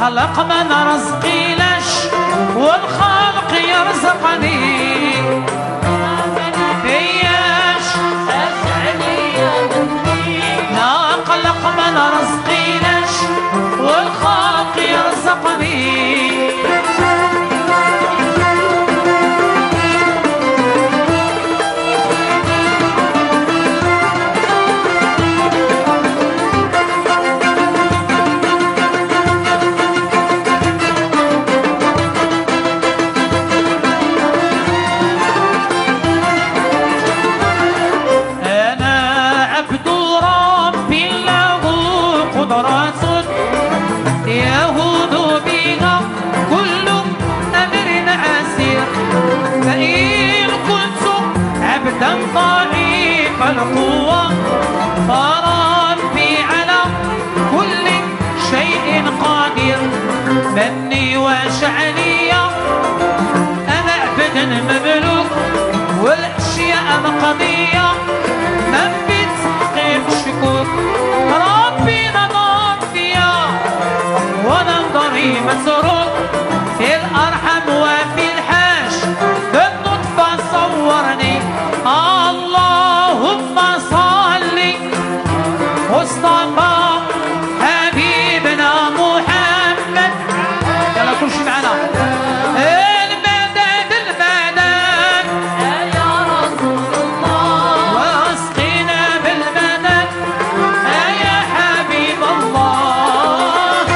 خلق من رزقي لش والخلق يرزقني فياش أسعدي يا مني لا خلق من رزقي لش والخلق يرزقني ضعيف القوة فربي على كل شيء قادر مني وشعنية أنا عبد مملوك والأشياء مقضية من بتحقيق شكوك ربي نظام فيا ونظري مسروق في الأرحم وفي الحاش بالنطفة صورني اللهم صل مصطفى حبيبنا محمد يلا كل شي معنا المدد المدد يا رسول الله واسقينا بالمدد يا حبيب الله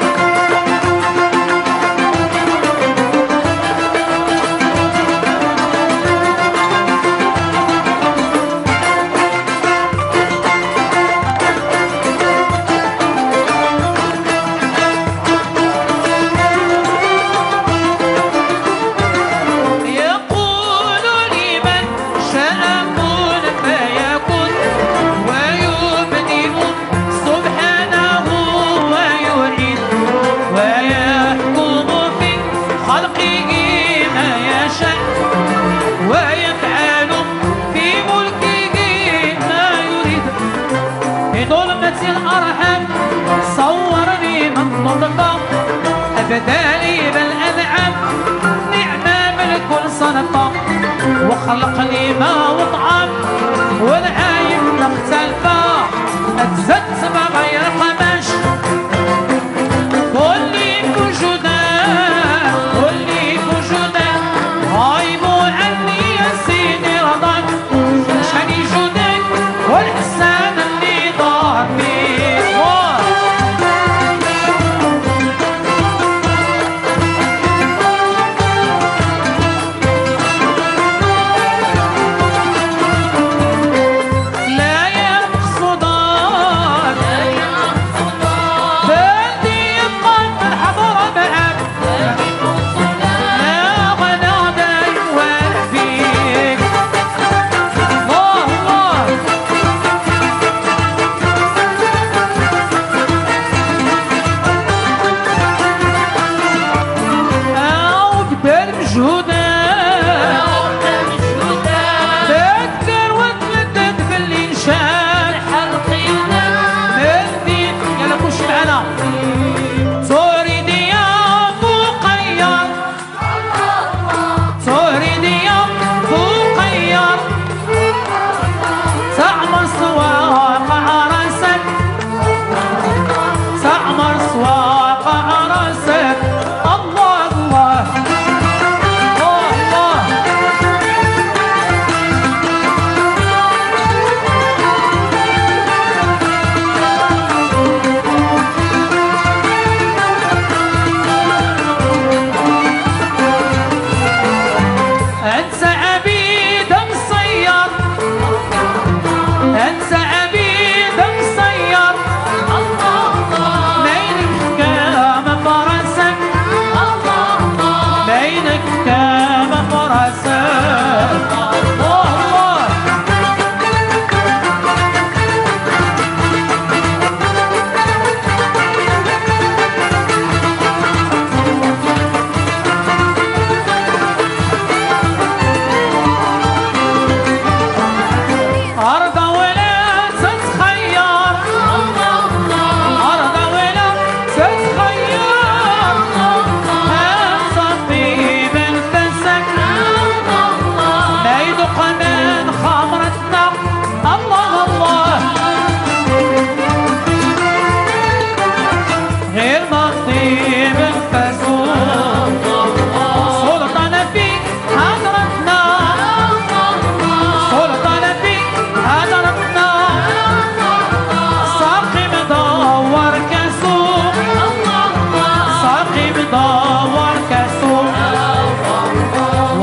الأرحم صورني من نطفة أبدالي بالأنعام نعمة من كل صنفة وخلقني ماء وطعام والعايم مختلفة أتزدت ما غير قماش كلي موجودة كلي موجودة غايبوا عني يا سيدي رضاك شاني جودك والحسان اللي ظهر فيك لا يا مقصودات بلدي يبقى الحضارة معك لا غدا دايم وانا فيك الله الله قبل مجهودة تذكر وتلدد باللي نشان حلقينا الدين يلا كلشي معانا تريدي يا مقير تريدي يا مقير تعمر سواق عرسك تعمر سواق عرسك الله الله الله أنت عبيد مصير أنت عبيد مصير بينك كام فرسك بينك كام فرسك الله الله أرض ولا تتخير أرض ولا تتخير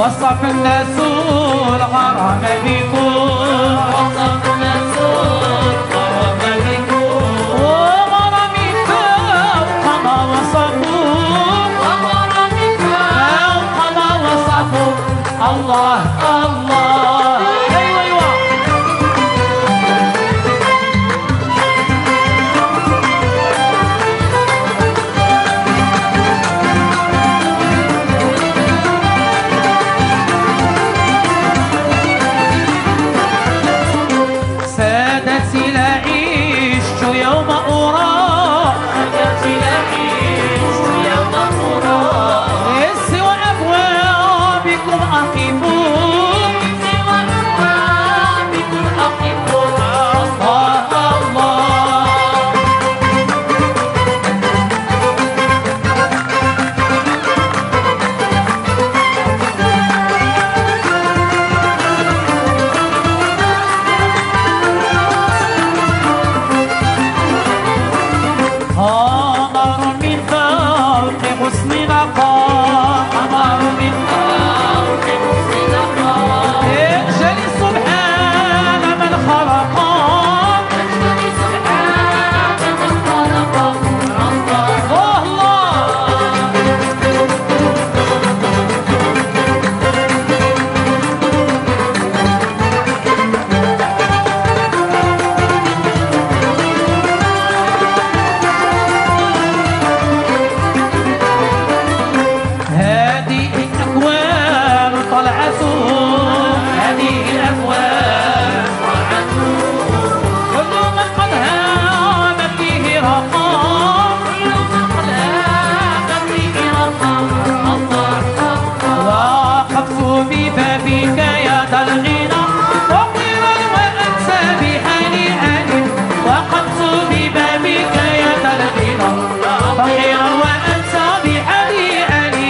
وصف الناس الغرام بكم وصف الناس الغرام بكم وغرامي فوق ما وصفوا وغرامي فوق ما وصفوا الله الله ايوه ايوه سادتي لا عشت يوم أرى سادتي لا عشت يوم أرى سوى أبوابكم أقفوا سوى أبوابكم أقفوا الله الله قمر من فوق غصن نقاء قمر من فوق غصن نقاء اجل سبحان من خلق اجل سبحان من خلق الله هذه الأكوان طلعته هذه الأكوان طلعته كل من قد هام فيه رقام كل من قد هام فيه رقام الله وقفت ببابك يا ذا الغنى فقيرا وأنسى بحالي آلي وقفت ببابك يا ذا الغنى فقيرا وأنسى بحالي آلي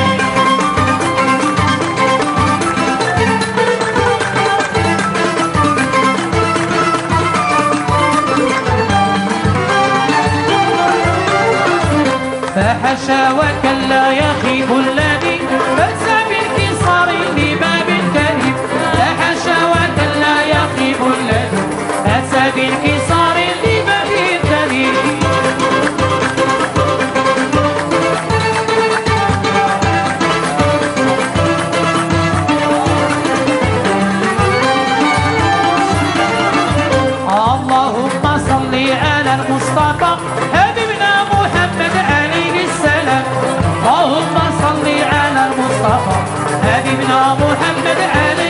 فحشا وكلا يخيب الذي فأسى بالكسار لباب كريم فحشا وكلا يخيب الذي فأسى بالكسار لباب كريم اللهم صل على المصطفى حبيبنا محمد عليه السلام اللهم صل على المصطفى حبيبنا محمد عليه